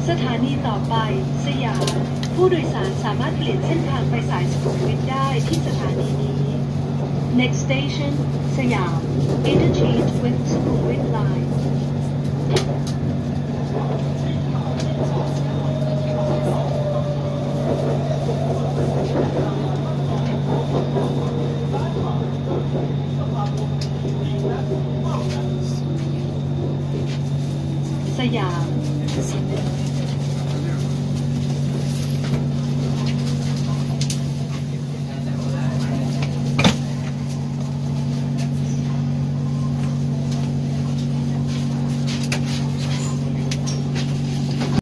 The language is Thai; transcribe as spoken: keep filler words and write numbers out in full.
สถานีต่อไปสยามผู้โดยสารสามารถเปลี่ยนเส้นทางไปสายสุขุมวิทได้ที่สถานีนี้ Next station สยาม Interchange with สุขุมวิท lineสยาม